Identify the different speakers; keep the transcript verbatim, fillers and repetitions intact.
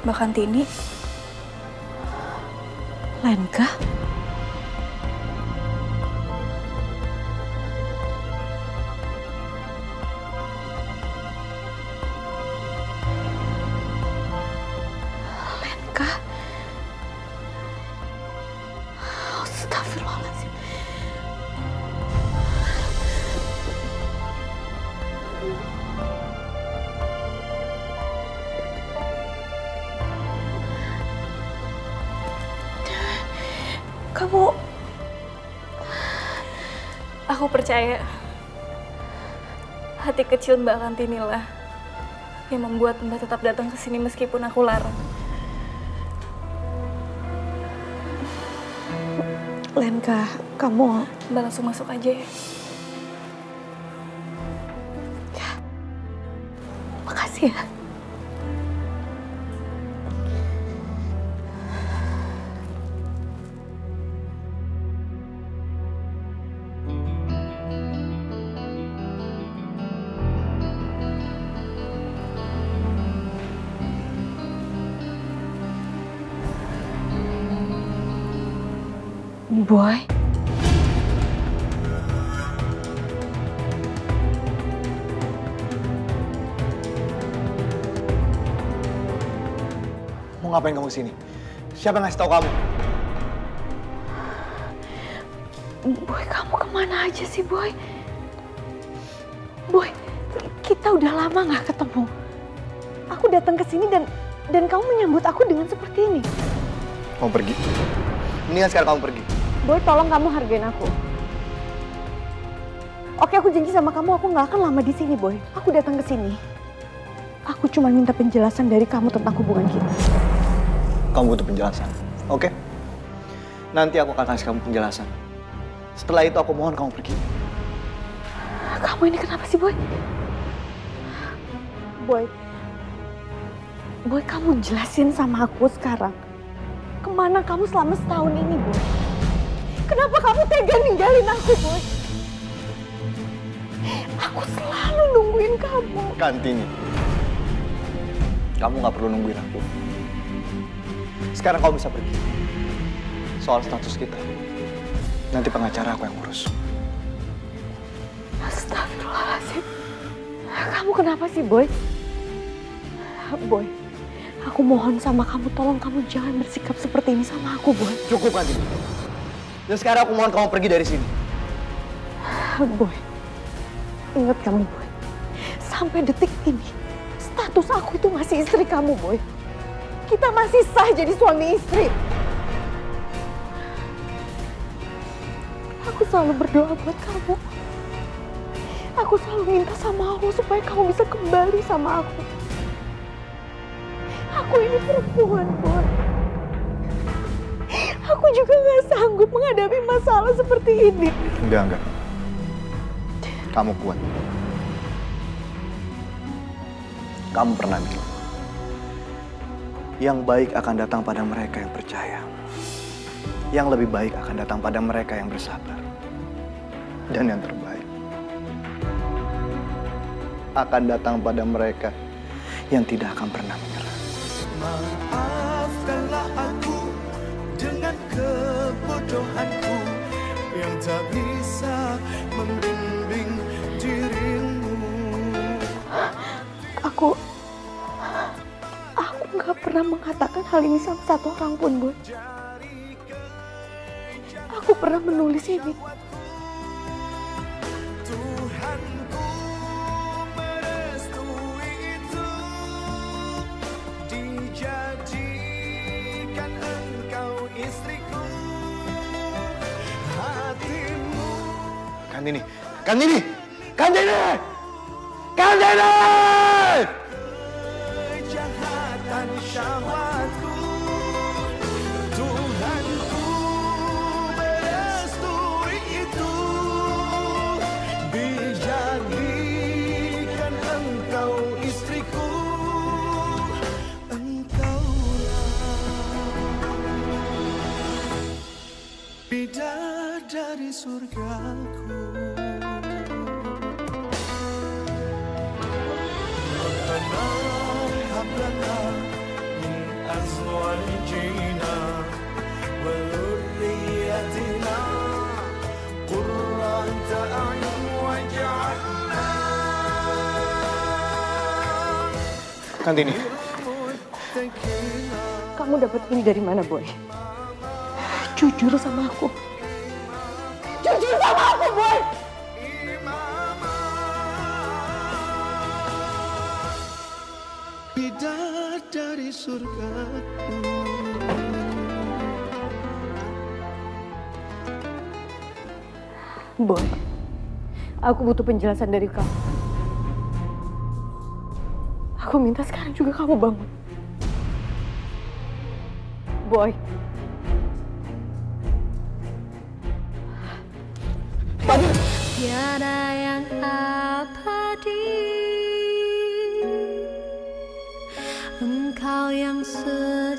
Speaker 1: Mbak Kantini.
Speaker 2: Lenka? Lenka? Astagfirullahaladzim.
Speaker 1: Kamu... Aku percaya hati kecil Mbak Kantini lah yang membuat Mbak tetap datang ke sini meskipun aku larang.
Speaker 2: Lenka, kamu...
Speaker 1: Mbak langsung masuk aja ya.
Speaker 2: Ya, makasih ya. Boy.
Speaker 3: Mau ngapain kamu sini? Siapa yang ngasih tahu kamu?
Speaker 2: Boy, kamu kemana aja sih, Boy? Boy, kita udah lama nggak ketemu. Aku datang ke sini dan dan kamu menyambut aku dengan seperti ini.
Speaker 3: Kamu pergi. Mendingan sekarang kamu pergi.
Speaker 2: Boy, tolong kamu hargain aku. Oke, aku janji sama kamu aku nggak akan lama di sini, Boy. Aku datang ke sini. Aku cuma minta penjelasan dari kamu tentang hubungan kita.
Speaker 3: Kamu butuh penjelasan, oke? Nanti aku akan kasih kamu penjelasan. Setelah itu aku mohon kamu pergi.
Speaker 2: Kamu ini kenapa sih, Boy? Boy, Boy, kamu jelasin sama aku sekarang. Kemana kamu selama setahun ini, Boy? Kenapa kamu tega ninggalin aku, Boy? Aku selalu nungguin kamu.
Speaker 3: Kantini, kamu nggak perlu nungguin aku. Sekarang kamu bisa pergi. Soal status kita, nanti pengacara aku yang urus.
Speaker 2: Astagfirullahaladzim. Kamu kenapa sih, Boy? Boy, aku mohon sama kamu, tolong kamu jangan bersikap seperti ini sama aku, Boy.
Speaker 3: Cukup, Kantini. Dan sekarang aku mohon kamu pergi dari sini.
Speaker 2: Boy, ingat kamu, Boy. Sampai detik ini, status aku itu masih istri kamu, Boy. Kita masih sah jadi suami istri. Aku selalu berdoa buat kamu. Aku selalu minta sama Allah supaya kamu bisa kembali sama aku. Aku ini perempuan, Boy. Aku juga gak sanggup menghadapi masalah seperti ini.
Speaker 3: Enggak, enggak. Kamu kuat. Kamu pernah bilang, yang baik akan datang pada mereka yang percaya. Yang lebih baik akan datang pada mereka yang bersabar. Dan yang terbaik akan datang pada mereka yang tidak akan pernah menyerah.
Speaker 4: Maafkanlah aku dengan kebodohanku yang tak bisa membimbing dirimu.
Speaker 2: Aku, aku nggak pernah mengatakan hal ini sama satu orang pun, Boy. Aku pernah menulis ini.
Speaker 4: Tuhanku merestui itu, dijadikan engkau istriku, hatimu.
Speaker 3: Kantini, Kantini, Kantini, Kantini!
Speaker 4: Kejahatan syahwatku, Tuhanku merestui itu, dijadikan engkau istriku, engkaulah bidadari surgaku. Rabbana hab lana min وأنجينا وذريتنا قرة أعين واجعلنا
Speaker 3: Kantini,
Speaker 2: Kamu dapat ini dari mana, Boy? Jujur sama aku. Jujur sama aku, Boy!
Speaker 4: Bidadari surgaku.
Speaker 2: Boy, aku butuh penjelasan dari kamu. Aku minta sekarang juga kamu bangun. Boy.
Speaker 5: Tiada yang abadi, Engkau yang sejati.